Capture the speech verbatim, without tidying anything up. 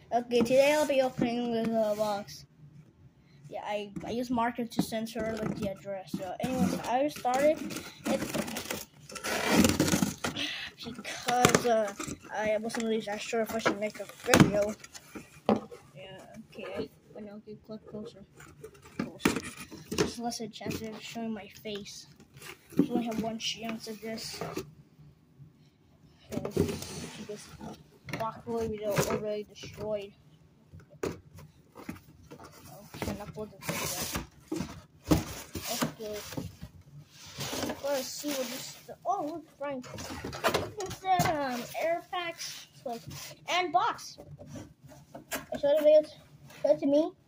Okay, today I'll be opening this uh, box. Yeah, I, I use marker to censor like the address. So, anyways, I started it because uh, I wasn't really that sure if I should make a video. Yeah, okay, but now get click closer. Closer. Just less a chance of showing my face. I only have one chance of this. So, this broccoli video already destroyed. And upload the video. Okay. Let's see what this. Oh, look, Frank. It said um, air packs, like, and box. I showed it, showed it to me.